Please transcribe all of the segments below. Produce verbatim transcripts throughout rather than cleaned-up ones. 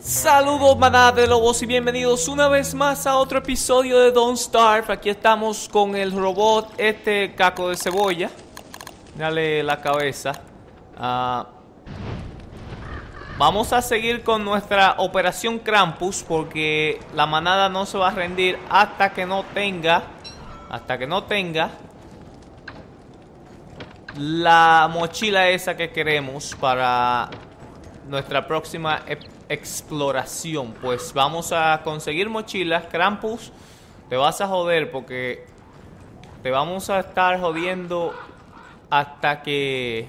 Saludos manada de lobos y bienvenidos una vez más a otro episodio de Don't Starve. Aquí estamos con el robot, este caco de cebolla. Dale la cabeza. uh, Vamos a seguir con nuestra operación Krampus, porque la manada no se va a rendir hasta que no tenga Hasta que no tenga la mochila esa que queremos para nuestra próxima exploración. Pues vamos a conseguir mochilas. Krampus, te vas a joder porque te vamos a estar jodiendo hasta que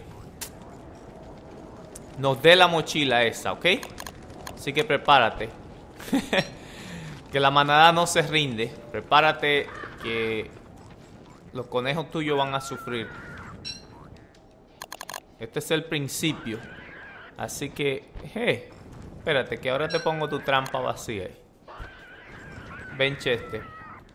nos dé la mochila esa, ¿ok? Así que prepárate. Que la manada no se rinde. Prepárate que los conejos tuyos van a sufrir. Este es el principio. Así que, hey, espérate, que ahora te pongo tu trampa vacía. Ven, Chester.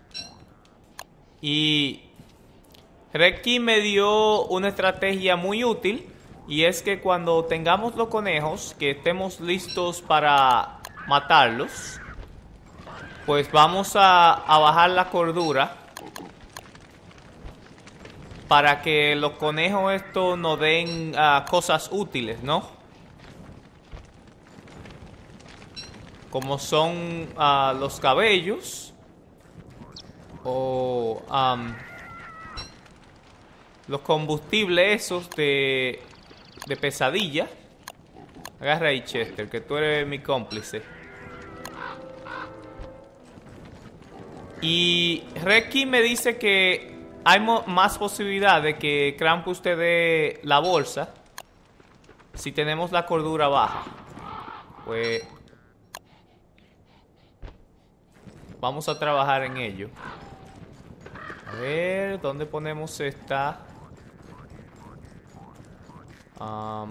Y Reki me dio una estrategia muy útil. Y es que cuando tengamos los conejos, que estemos listos para matarlos, pues vamos a, a bajar la cordura para que los conejos estos nos den uh, cosas útiles, ¿no? Como son uh, los cabellos o um, los combustibles esos de, de pesadilla. Agarra ahí, Chester, que tú eres mi cómplice. Y Reki me dice que hay más posibilidad de que Krampus te dé la bolsa si tenemos la cordura baja. Pues vamos a trabajar en ello. A ver, ¿dónde ponemos esta? Um,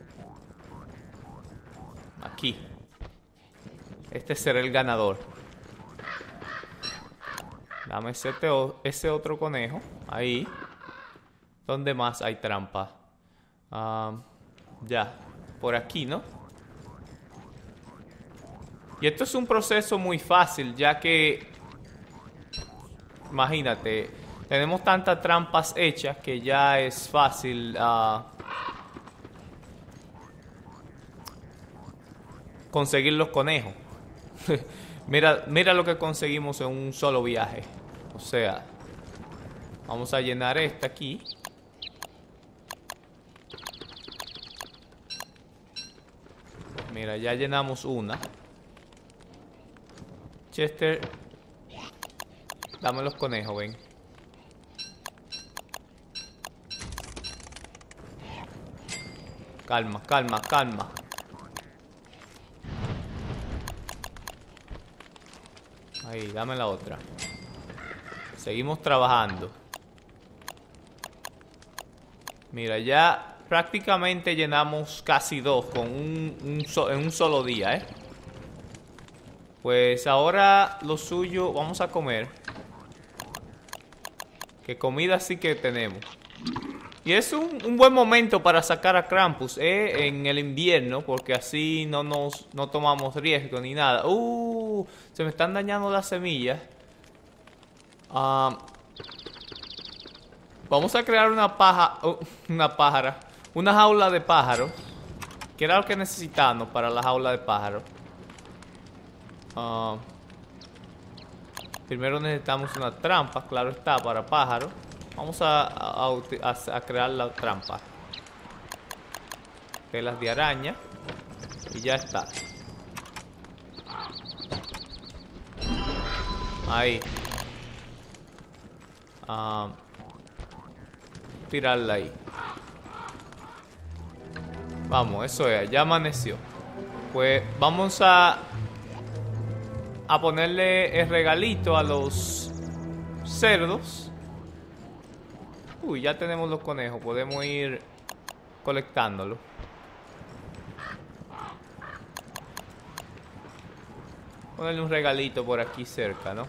aquí. Este será el ganador. Dame ese, teo, ese otro conejo. Ahí. ¿Dónde más hay trampa? Um, ya. Por aquí, ¿no? Y esto es un proceso muy fácil, ya que imagínate, tenemos tantas trampas hechas que ya es fácil uh, conseguir los conejos. Mira, mira lo que conseguimos en un solo viaje. O sea, vamos a llenar esta aquí. Mira, ya llenamos una. Chester, dame los conejos, ven. Calma, calma, calma. Ahí, dame la otra. Seguimos trabajando. Mira, ya prácticamente llenamos casi dos con un, un so, en un solo día, ¿eh? Pues ahora lo suyo, vamos a comer. Que comida sí que tenemos. Y es un, un buen momento para sacar a Krampus, ¿eh? En el invierno, porque así no nos no tomamos riesgo ni nada. Uh, se me están dañando las semillas. Uh, vamos a crear una paja, uh, una pájara, una jaula de pájaros, que era lo que necesitamos para la jaula de pájaros. Uh, primero necesitamos una trampa, claro está, para pájaros. Vamos a, a, a, a crear la trampa. Telas de araña. Y ya está. Ahí. Uh, tirarla ahí. Vamos, eso es, ya amaneció. Pues vamos a A ponerle el regalito a los cerdos. Uy, ya tenemos los conejos. Podemos ir colectándolos. Ponerle un regalito por aquí cerca, ¿no?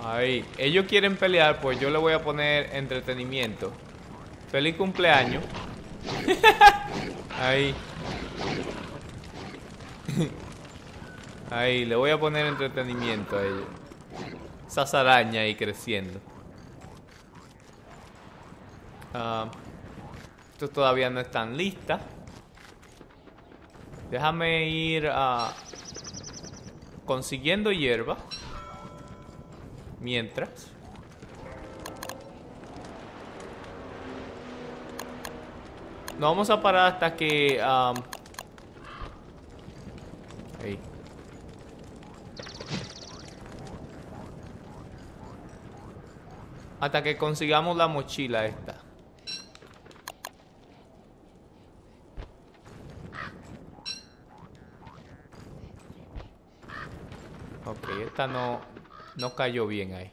Ahí. Ellos quieren pelear, pues yo le voy a poner entretenimiento. Feliz cumpleaños. Ahí. Ahí, le voy a poner entretenimiento a ellos. Esas arañas ahí creciendo. Uh, Estos todavía no están listas. Déjame ir a... Uh, consiguiendo hierba. Mientras. No vamos a parar hasta que... Um, ahí. Hasta que consigamos la mochila esta. Ok, esta no, no cayó bien ahí.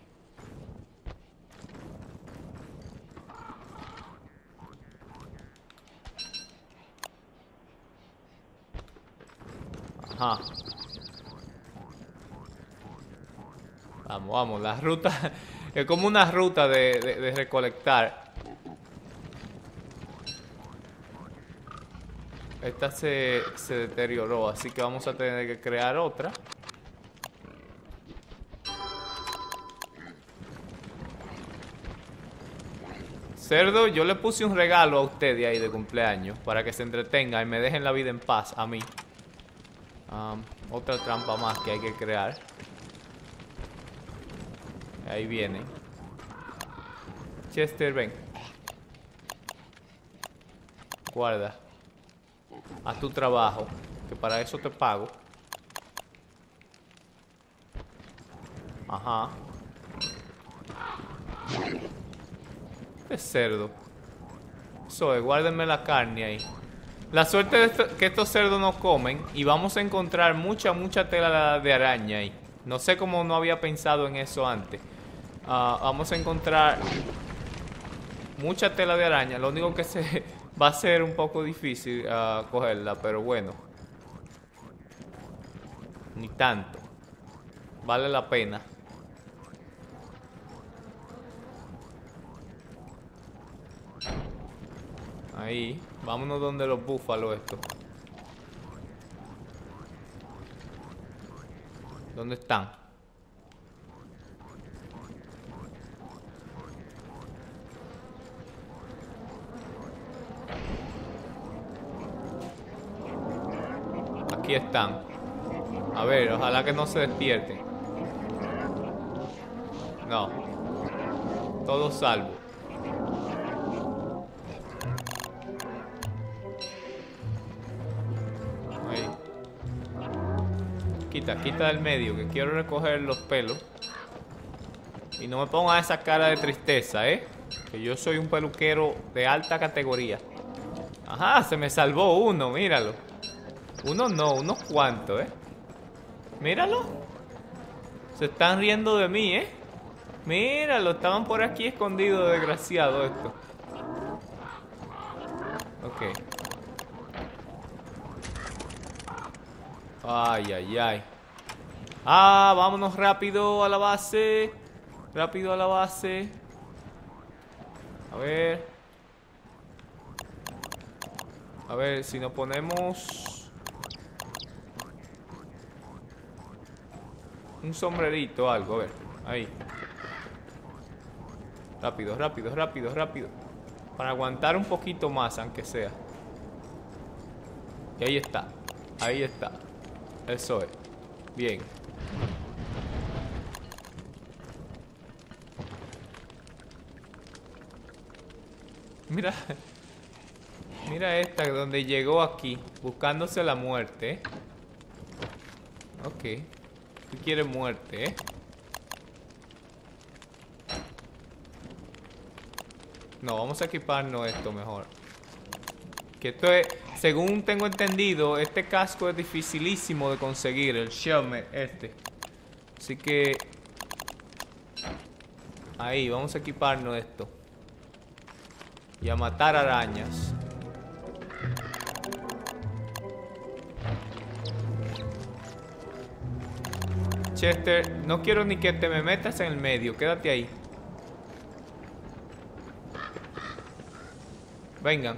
Ajá. Vamos, vamos, la ruta es como una ruta de, de, de recolectar. Esta se, se deterioró, así que vamos a tener que crear otra. Cerdo, yo le puse un regalo a usted de ahí de cumpleaños para que se entretenga y me dejen la vida en paz a mí. Um, otra trampa más que hay que crear. Ahí viene. Chester, ven. Guarda. Haz tu trabajo, que para eso te pago. Ajá. Este cerdo. Eso es, guárdenme la carne ahí. La suerte de esto, que estos cerdos no comen. Y vamos a encontrar mucha, mucha tela de araña ahí. No sé cómo no había pensado en eso antes. Uh, vamos a encontrar mucha tela de araña. Lo único que se va a ser un poco difícil uh, cogerla, pero bueno. Ni tanto. Vale la pena. Ahí. Vámonos donde los búfalos estos. ¿Dónde están? Aquí están. A ver, ojalá que no se despierten. No. Todo salvo. Ahí. Quita, quita del medio, que quiero recoger los pelos. Y no me ponga esa cara de tristeza, ¿eh? Que yo soy un peluquero de alta categoría. Ajá, se me salvó uno, míralo. Uno no, unos cuantos, ¿eh? Míralo. Se están riendo de mí, ¿eh? Míralo, estaban por aquí escondidos, desgraciado esto. Ok. Ay, ay, ay. Ah, vámonos rápido a la base. Rápido a la base. A ver. A ver, si nos ponemos un sombrerito o algo, a ver. Ahí. Rápido, rápido, rápido, rápido. Para aguantar un poquito más, aunque sea. Y ahí está. Ahí está. Eso es. Bien. Mira. Mira esta, donde llegó aquí, buscándose la muerte, ¿eh? Ok. Tú quieres muerte, ¿eh? No, vamos a equiparnos esto mejor. Que esto es, según tengo entendido, este casco es dificilísimo de conseguir, el Shelmet este. Así que... ahí, vamos a equiparnos esto. Y a matar arañas. Chester, no quiero ni que te me metas en el medio. Quédate ahí. Vengan.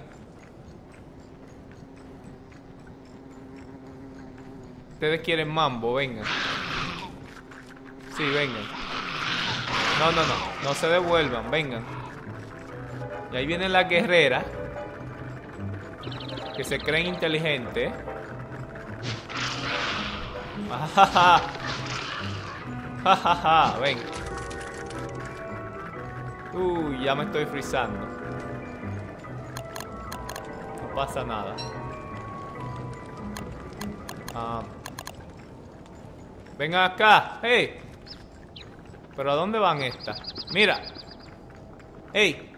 Ustedes quieren mambo, vengan. Sí, vengan. No, no, no. No se devuelvan, vengan. Y ahí vienen las guerreras. Que se creen inteligentes. Jajaja. Jajaja, ven. Uy, ya me estoy frizando. No pasa nada. Ah. Vengan acá, hey. ¿Pero a dónde van estas? Mira. Hey.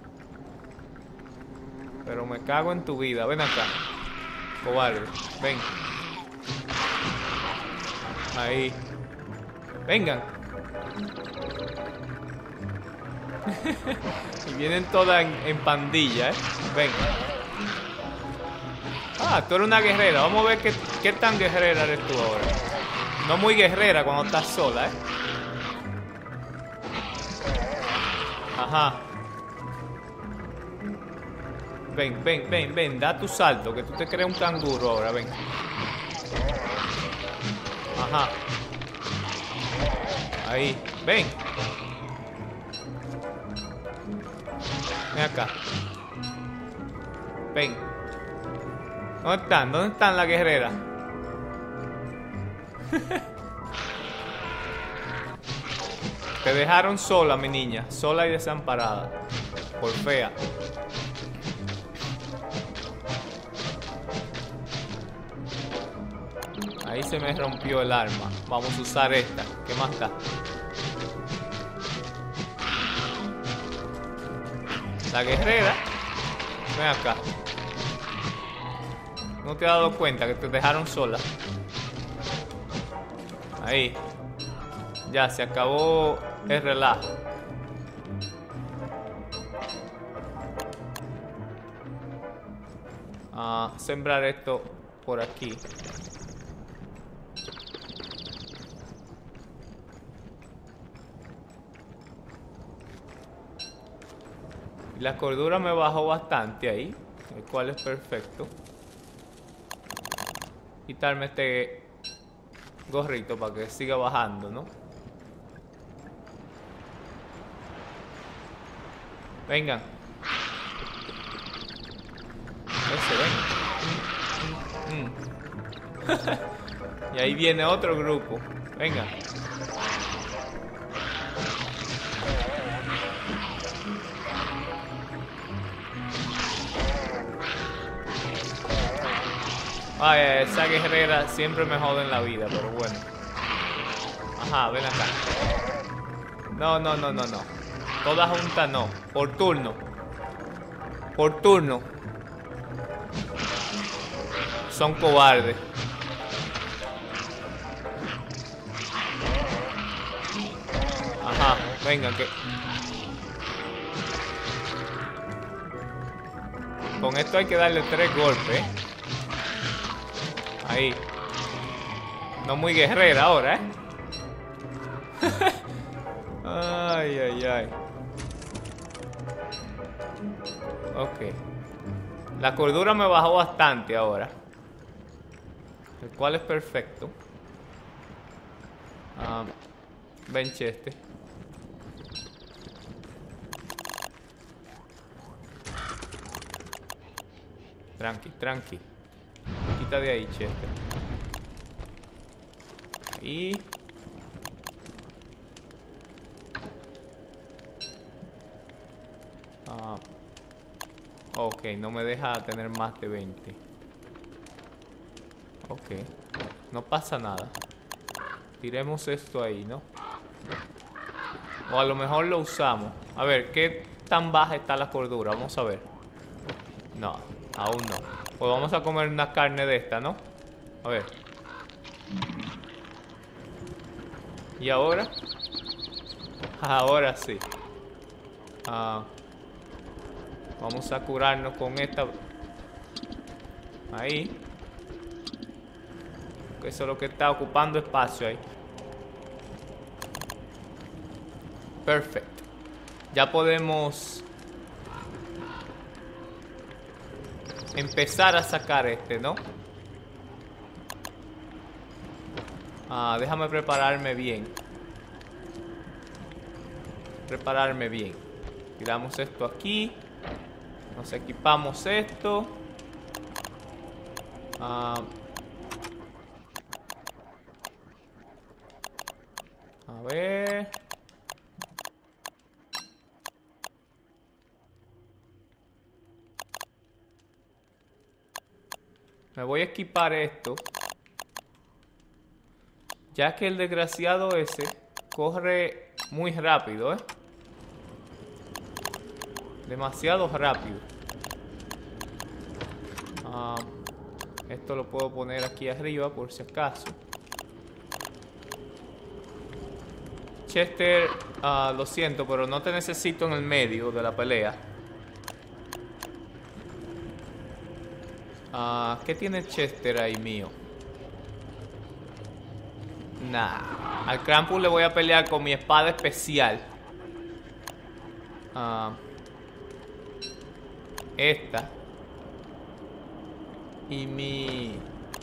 Pero me cago en tu vida. Ven acá, cobarde. Ven. Ahí. Vengan. Y vienen todas en, en pandilla, ¿eh? Vengan. Ah, tú eres una guerrera. Vamos a ver qué, qué tan guerrera eres tú ahora. No muy guerrera cuando estás sola, ¿eh? Ajá. Ven, ven, ven, ven. Da tu salto, que tú te crees un canguro ahora, ven. Ajá. Ahí, ven. Ven acá. Ven. ¿Dónde están? ¿Dónde están las guerreras? Te dejaron sola, mi niña. Sola y desamparada. Por fea. Ahí se me rompió el arma. Vamos a usar esta. ¿Qué más está? La guerrera. Ven acá. ¿No te has dado cuenta que te dejaron sola? Ahí. Ya, se acabó el relajo. Ah, sembrar esto por aquí. La cordura me bajó bastante ahí, el cual es perfecto. Quitarme este gorrito para que siga bajando, ¿no? Vengan. Ese, ven. Mm. Y ahí viene otro grupo. Vengan. Ay, esa guerrera siempre me jode en la vida, pero bueno. Ajá, ven acá. No, no, no, no, no. Todas juntas no. Por turno. Por turno. Son cobardes. Ajá, venga que... Con esto hay que darle tres golpes, ¿eh? Ahí. No muy guerrera ahora, ¿eh? Ay, ay, ay. Ok. La cordura me bajó bastante ahora. El cual es perfecto. Ah, ven, Chester. Tranqui, tranqui. Quita de ahí, Chester. Y... Ah, ok, no me deja tener más de veinte. Ok. No pasa nada. Tiremos esto ahí, ¿no? O a lo mejor lo usamos. A ver, ¿qué tan baja está la cordura? Vamos a ver. No, aún no. Pues vamos a comer una carne de esta, ¿no? A ver. ¿Y ahora? Ahora sí. Ah, vamos a curarnos con esta. Ahí. Eso es lo que está ocupando espacio ahí. Perfecto. Ya podemos empezar a sacar este, ¿no? Ah, déjame prepararme bien. Prepararme bien. Tiramos esto aquí. Nos equipamos esto. Ah, a ver. Me voy a equipar esto, ya que el desgraciado ese corre muy rápido, ¿eh? Demasiado rápido. Ah, esto lo puedo poner aquí arriba por si acaso. Chester, ah, lo siento, pero no te necesito en el medio de la pelea. Ah, ¿qué tiene Chester ahí mío? Nah. Al Krampus le voy a pelear con mi espada especial. Ah, esta. Y mi...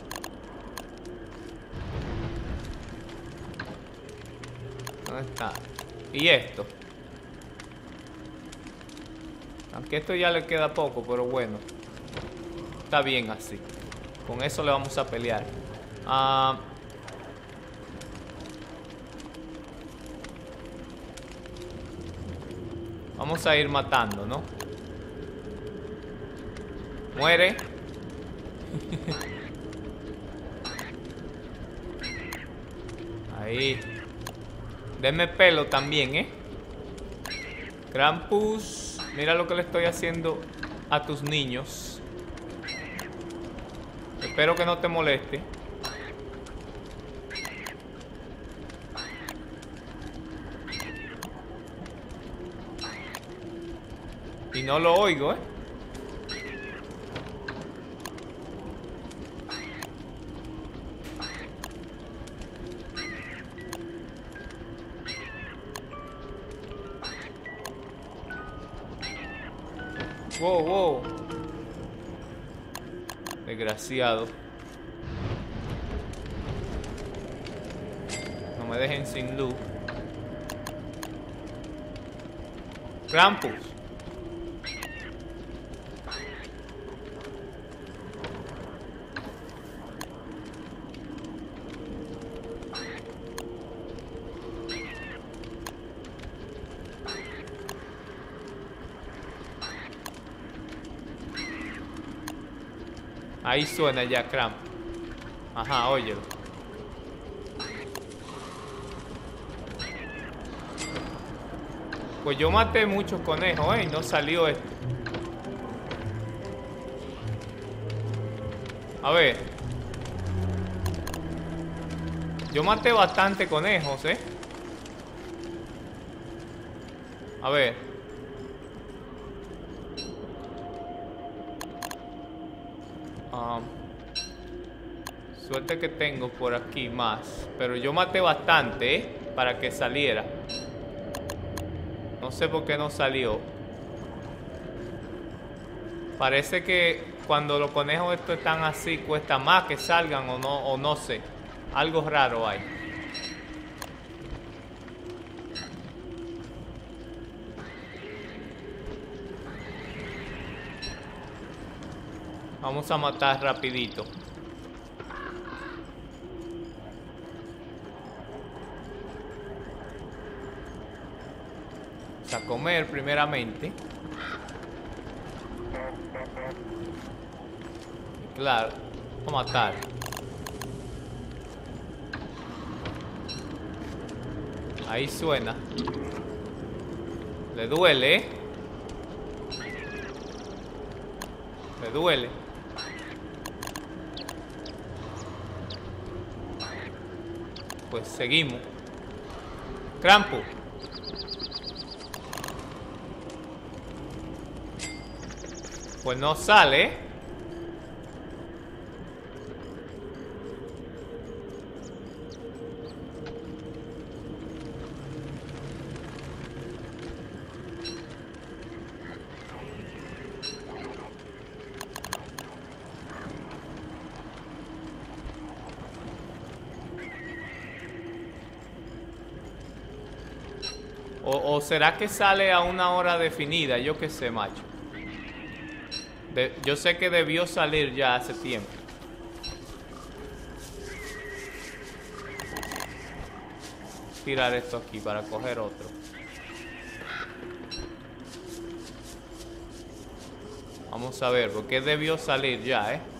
¿Dónde está? Y esto. Aunque esto ya le queda poco, pero bueno. Está bien así. Con eso le vamos a pelear. Ah... Vamos a ir matando, ¿no? Muere. Ahí. Denme pelo también, ¿eh? Krampus, mira lo que le estoy haciendo a tus niños. Espero que no te moleste. Y no lo oigo, ¿eh? Wow, wow. Desgraciado. No me dejen sin luz. Krampus. Ahí suena ya, Kramp. Ajá, óyelo. Pues yo maté muchos conejos, ¿eh? Y no salió esto. A ver. Yo maté bastante conejos, ¿eh? A ver. Um, suerte que tengo por aquí más. Pero yo maté bastante, ¿eh? Para que saliera. No sé por qué no salió. Parece que cuando los conejos estos están así cuesta más que salgan o no, o no sé. Algo raro hay. Vamos a matar rapidito. Vamos a comer primeramente. Y claro, vamos a matar. Ahí suena. Le duele, ¿eh? Le duele. Pues seguimos. Krampus. Pues no sale, ¿eh? O, o será que sale a una hora definida, yo qué sé, macho. De, yo sé que debió salir ya hace tiempo. Tirar esto aquí para coger otro. Vamos a ver, porque debió salir ya, ¿eh?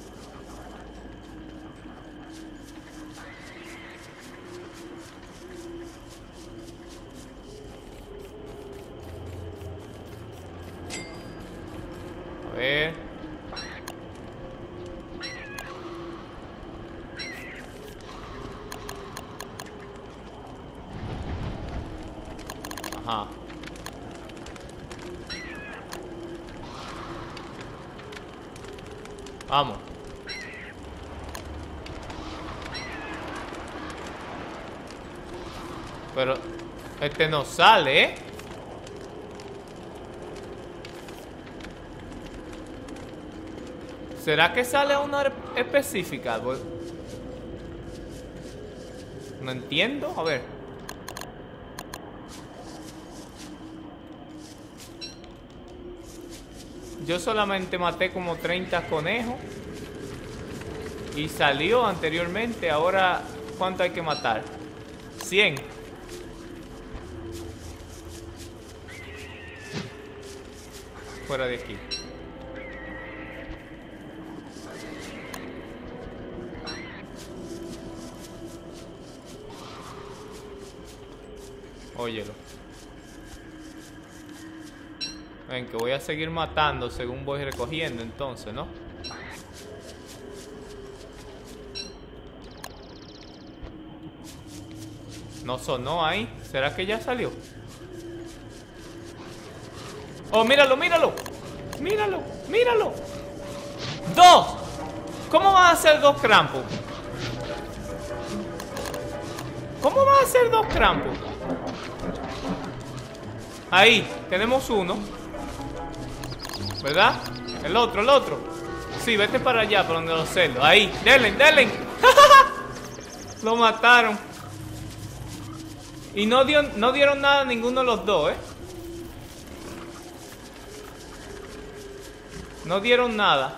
A ver. Ajá. Vamos. Pero este no sale, ¿eh? ¿Será que sale a una hora específica? No entiendo. A ver. Yo solamente maté como treinta conejos. Y salió anteriormente. Ahora, ¿cuánto hay que matar? cien. Fuera de aquí. Óyelo. Ven, que voy a seguir matando según voy recogiendo entonces, ¿no? No sonó ahí. ¿Será que ya salió? Oh, míralo, míralo. Míralo, míralo. ¡Dos! ¿Cómo van a ser dos Krampus? ¿Cómo van a ser dos Krampus? Ahí, tenemos uno. ¿Verdad? El otro, el otro. Sí, vete para allá, por donde los cerdos. Ahí, denle, denle. Lo mataron. Y no, dio, no dieron nada a ninguno de los dos, ¿eh? No dieron nada.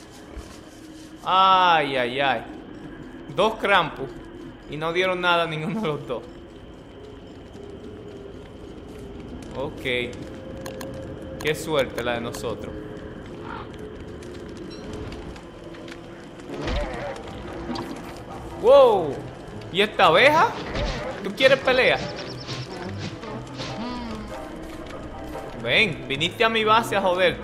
Ay, ay, ay. Dos Krampus. Y no dieron nada a ninguno de los dos. Ok. Qué suerte la de nosotros. Wow. ¿Y esta abeja? ¿Tú quieres pelea? Ven, viniste a mi base a joder.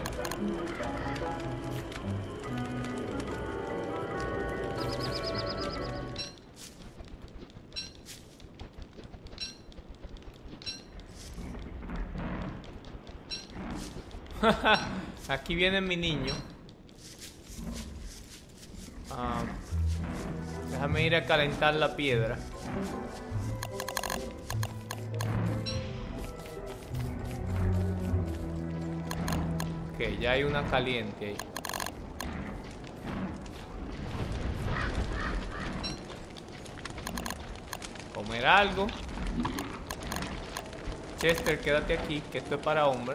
Aquí viene mi niño. Ah, déjame ir a calentar la piedra. Ok, ya hay una caliente ahí. Comer algo. Chester, quédate aquí, que esto es para hombre.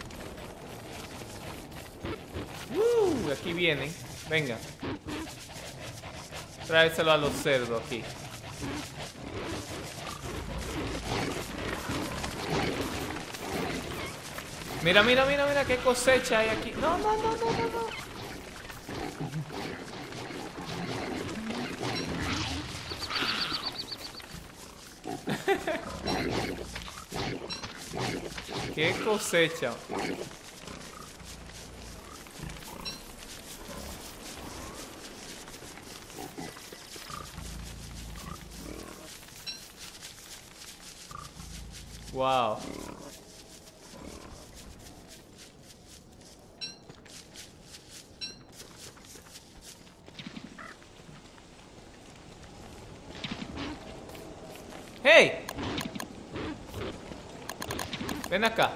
Uh, aquí vienen. Venga. Tráeselo a los cerdos aquí. Mira, mira, mira, mira qué cosecha hay aquí. No, no, no, no, no, no. Qué cosecha. Wow. Hey. Ven acá.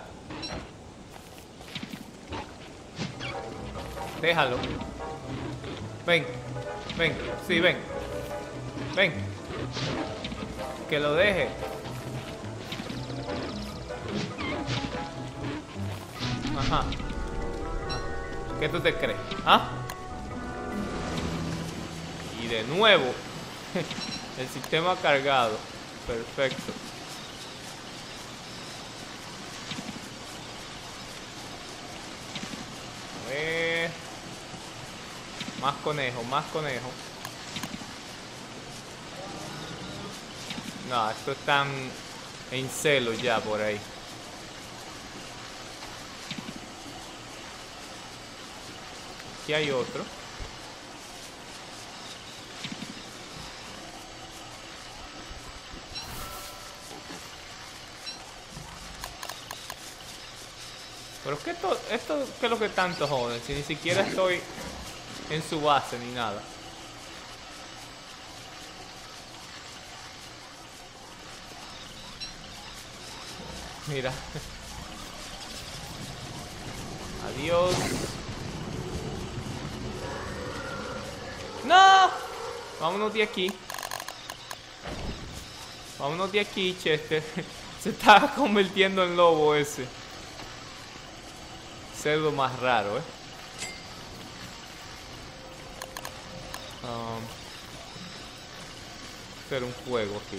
Déjalo. Ven. Ven. Sí, ven. Ven. Que lo deje. Ajá. ¿Qué tú te crees? ¿Ah? Y de nuevo. El sistema cargado. Perfecto. A ver. Más conejos, más conejos. No, estos están en celo ya por ahí. Aquí hay otro. Pero ¿qué esto, esto qué es lo que tanto joden? Si ni siquiera estoy en su base ni nada. Mira. Adiós. ¡No! Vámonos de aquí. Vámonos de aquí, Chester. Se está convirtiendo en lobo ese. Cerdo más raro, eh. Um, hacer un fuego aquí.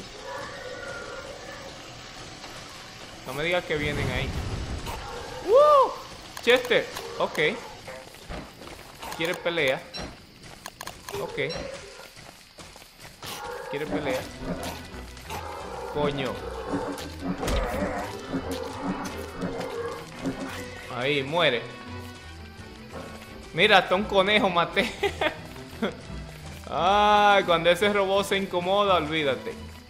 No me digas que vienen ahí. ¡Woo! Chester, ok. ¿Quiere pelea? Ok. ¿Quiere pelea? Coño. Ahí, muere. Mira, hasta un conejo maté. Ay, cuando ese robot se incomoda, olvídate.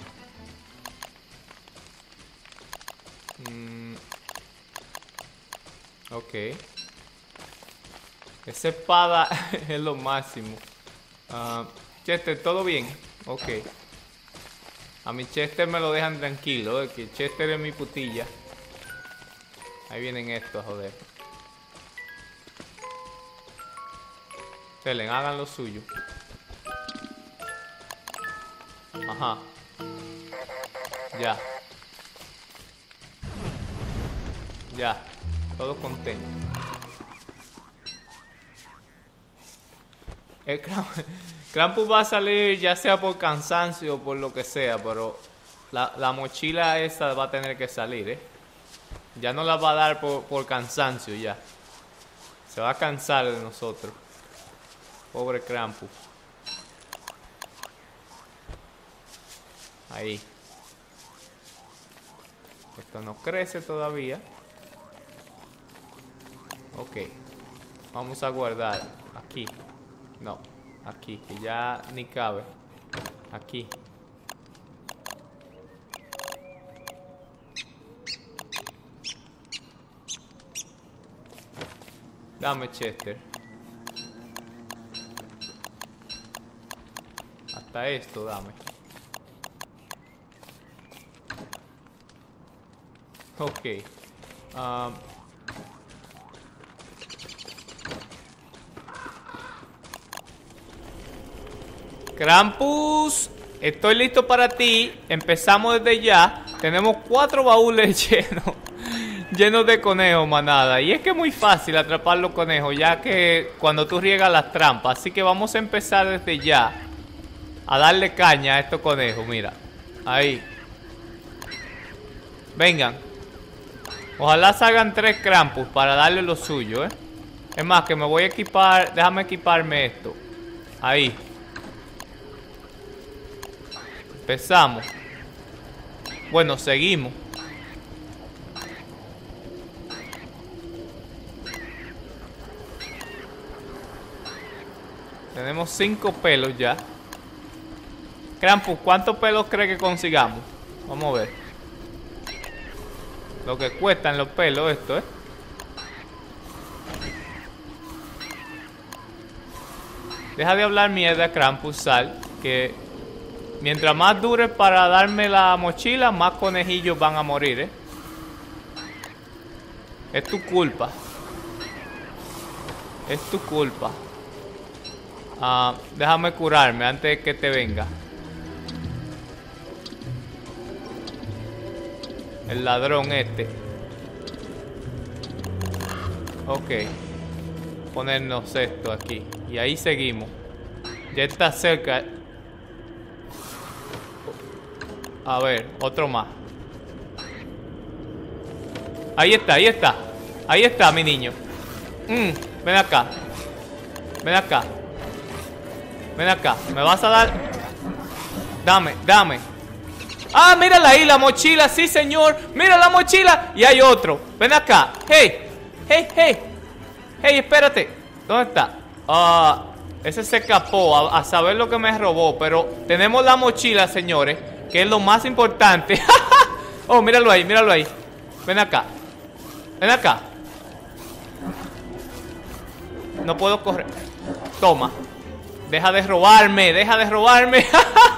Mm. Ok. Esa espada es lo máximo. Uh, Chester, ¿todo bien? Ok. A mi Chester me lo dejan tranquilo, ¿eh? Que Chester es mi putilla. Ahí vienen estos, joder. Telen, hagan lo suyo. Ajá. Ya. Ya. Todos contentos. El Krampus va a salir ya sea por cansancio o por lo que sea, pero la, la mochila esa va a tener que salir, ¿eh? Ya no la va a dar por, por cansancio, ya. Se va a cansar de nosotros. Pobre Krampus. Ahí. Esto no crece todavía. Ok. Vamos a guardar aquí. No, aquí, que ya ni cabe. Aquí. Dame, Chester. Hasta esto, dame. Ok. Um, Krampus, estoy listo para ti. Empezamos desde ya. Tenemos cuatro baúles llenos. Llenos de conejos, manada. Y es que es muy fácil atrapar los conejos, ya que cuando tú riegas las trampas. Así que vamos a empezar desde ya a darle caña a estos conejos, mira. Ahí. Vengan. Ojalá salgan tres Krampus para darle lo suyo, ¿eh? Es más, que me voy a equipar. Déjame equiparme esto. Ahí. Empezamos. Bueno, seguimos. Tenemos cinco pelos ya. Krampus, ¿cuántos pelos cree que consigamos? Vamos a ver. Lo que cuestan los pelos esto, ¿eh? Deja de hablar mierda, Krampus, sal. Que mientras más dure para darme la mochila, más conejillos van a morir, ¿eh? Es tu culpa. Es tu culpa. Uh, déjame curarme antes de que te venga. El ladrón este. Ok. Ponernos esto aquí. Y ahí seguimos. Ya está cerca. A ver, otro más. Ahí está, ahí está. Ahí está, mi niño. Mm, ven acá. Ven acá. Ven acá. ¿Me vas a dar? Dame, dame. Ah, mírala ahí, la mochila. Sí, señor. Mira la mochila. Y hay otro. Ven acá. Hey. Hey, hey. Hey, espérate. ¿Dónde está? Ah, ese se escapó a, a saber lo que me robó. Pero tenemos la mochila, señores, que es lo más importante. Oh, míralo ahí, míralo ahí. Ven acá. Ven acá. No puedo correr. Toma. Deja de robarme, deja de robarme.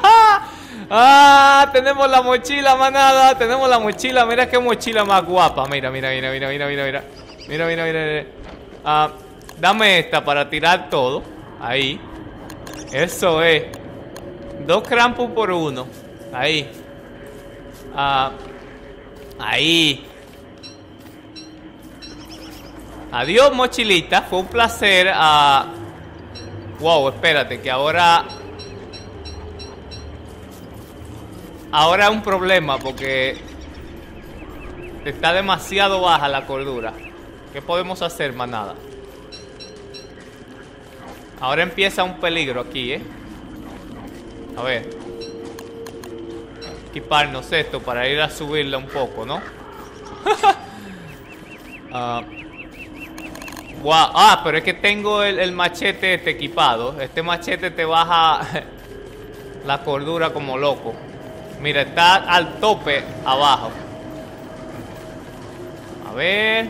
Ah, tenemos la mochila, manada. Tenemos la mochila. Mira qué mochila más guapa. Mira, mira, mira, mira, mira, mira, mira. Mira, mira, mira, mira. Ah, dame esta para tirar todo. Ahí. Eso es. Dos Krampus por uno. Ahí. Ah, ahí. Adiós, mochilita. Fue un placer. Ah, wow, espérate, que ahora... Ahora es un problema porque está demasiado baja la cordura. ¿Qué podemos hacer, manada? Ahora empieza un peligro aquí, ¿eh? A ver. Equiparnos esto para ir a subirla un poco, ¿no? uh, wow. Ah, pero es que tengo el, el machete este equipado. Este machete te baja la cordura como loco. Mira, está al tope abajo. A ver.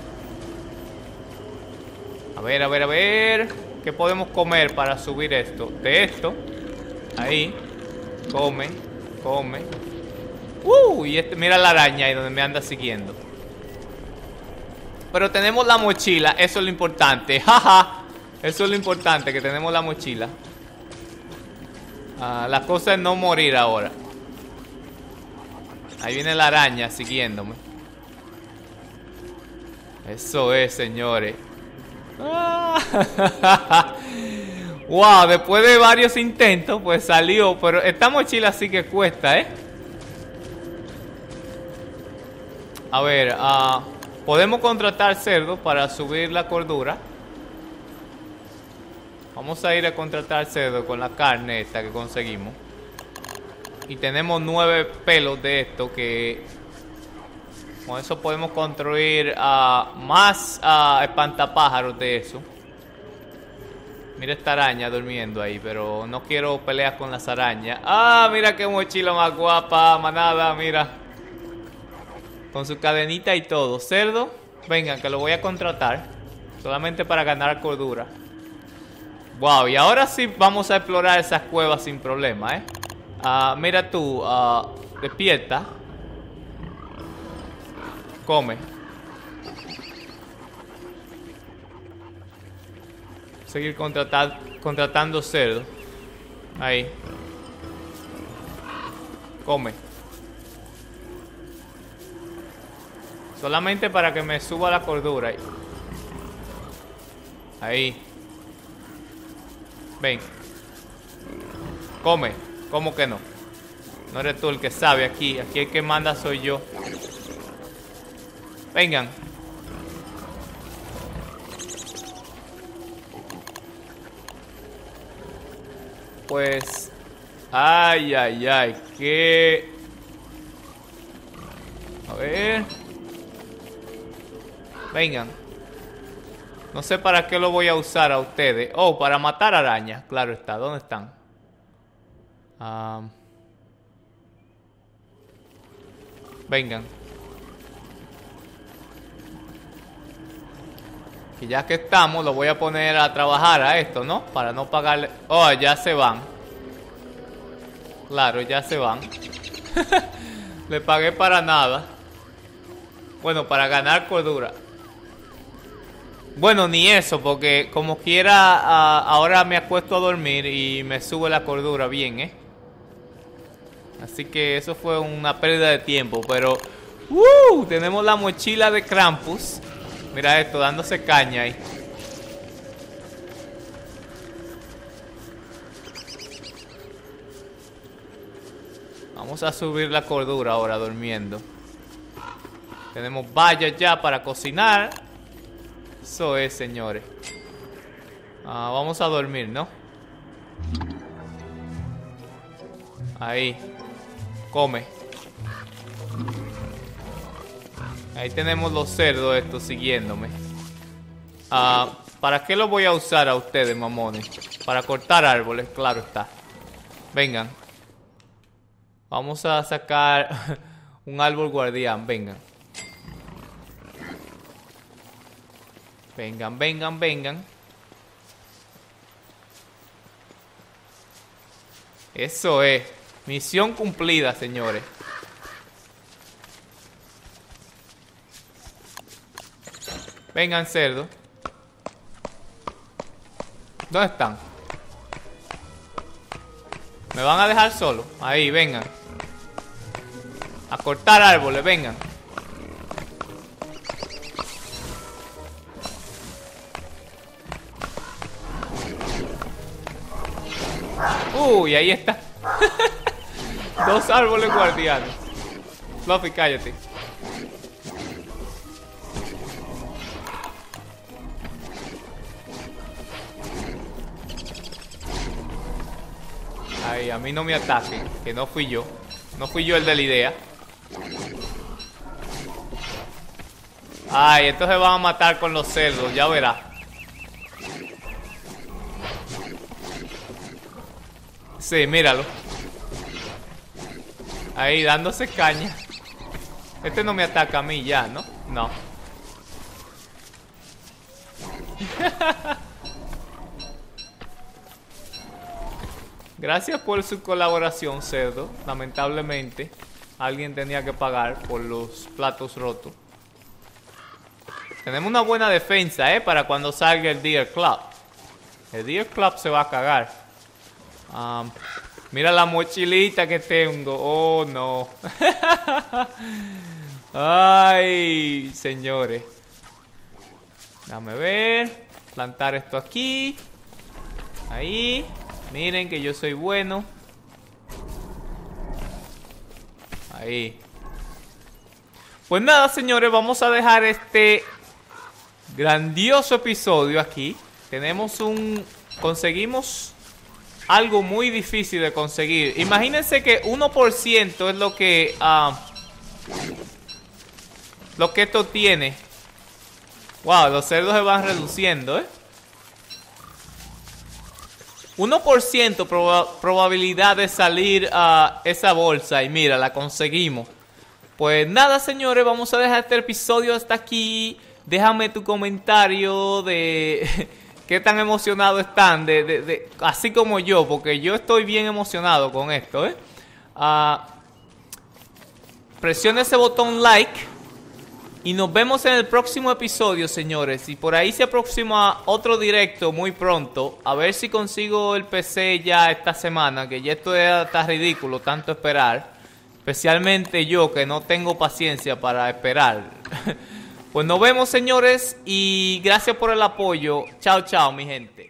A ver, a ver, a ver. ¿Qué podemos comer para subir esto? De esto. Ahí. Come, come. Uh, y este, mira la araña ahí donde me anda siguiendo. Pero tenemos la mochila, eso es lo importante. Jaja. Eso es lo importante, que tenemos la mochila. Ah, la cosa es no morir ahora. Ahí viene la araña siguiéndome. Eso es, señores. Ah. Wow, después de varios intentos, pues salió. Pero esta mochila sí que cuesta, ¿eh? A ver, uh, podemos contratar cerdos para subir la cordura. Vamos a ir a contratar cerdo con la carne esta que conseguimos. Y tenemos nueve pelos de esto que... Con eso podemos construir uh, más uh, espantapájaros de eso. Mira esta araña durmiendo ahí, pero no quiero pelear con las arañas. Ah, mira qué mochila más guapa, manada, mira. Con su cadenita y todo. Cerdo, vengan que lo voy a contratar. Solamente para ganar cordura. Wow, y ahora sí vamos a explorar esas cuevas sin problema, ¿eh? Uh, mira tú, uh, despierta. Come. Seguir contratar, contratando cerdo. Ahí. Come. Solamente para que me suba la cordura. Ahí. Ven. Come. ¿Cómo que no? No eres tú el que sabe aquí. Aquí el que manda soy yo. Vengan. Pues... Ay, ay, ay. ¿Qué? A ver. Vengan. No sé para qué lo voy a usar a ustedes. Oh, para matar arañas. Claro está. ¿Dónde están? Um, vengan. Y ya que estamos, lo voy a poner a trabajar a esto, ¿no? Para no pagarle... Oh, ya se van. Claro, ya se van. Le pagué para nada. Bueno, para ganar cordura. Bueno, ni eso, porque como quiera, uh, ahora me acuesto a dormir y me sube la cordura bien, ¿eh? Así que eso fue una pérdida de tiempo, pero... ¡Uh! Tenemos la mochila de Krampus. Mira esto, dándose caña ahí. Vamos a subir la cordura ahora durmiendo. Tenemos vallas ya para cocinar. Eso es, señores. Ah, vamos a dormir, ¿no? Ahí. Come. Ahí tenemos los cerdos estos siguiéndome. Ah, ¿para qué lo voy a usar a ustedes, mamones? Para cortar árboles, claro está. Vengan. Vamos a sacar un árbol guardián, vengan. Vengan, vengan, vengan. Eso es. Misión cumplida, señores. Vengan, cerdo. ¿Dónde están? ¿Me van a dejar solo? Ahí, vengan. A cortar árboles, vengan. Uy, ahí está. Dos árboles guardianes. Fluffy, cállate. Ay, a mí no me ataquen, que no fui yo. No fui yo el de la idea. Ay, estos se van a matar con los cerdos, ya verás. Sí, míralo. Ahí, dándose caña. Este no me ataca a mí ya, ¿no? No. Gracias por su colaboración, cerdo. Lamentablemente, alguien tenía que pagar por los platos rotos. Tenemos una buena defensa, ¿eh? Para cuando salga el Deer Club. El Deer Club se va a cagar. Um, mira la mochilita que tengo. Oh, no. Ay, señores. Déjame ver. Plantar esto aquí. Ahí. Miren que yo soy bueno. Ahí. Pues nada, señores, vamos a dejar este grandioso episodio aquí. Tenemos un... Conseguimos algo muy difícil de conseguir. Imagínense que uno por ciento es lo que... Uh, lo que esto tiene. Wow, los cerdos se van reduciendo, ¿eh? uno por ciento proba probabilidad de salir a uh, esa bolsa. Y mira, la conseguimos. Pues nada, señores, vamos a dejar este episodio hasta aquí. Déjame tu comentario de qué tan emocionados están, de, de, de, así como yo, porque yo estoy bien emocionado con esto, ¿eh? Uh, presiona ese botón like y nos vemos en el próximo episodio, señores. Y por ahí se aproxima otro directo muy pronto. A ver si consigo el P C ya esta semana, que ya esto ya está ridículo, tanto esperar. Especialmente yo, que no tengo paciencia para esperar. Pues nos vemos, señores, y gracias por el apoyo. Chao, chao, mi gente.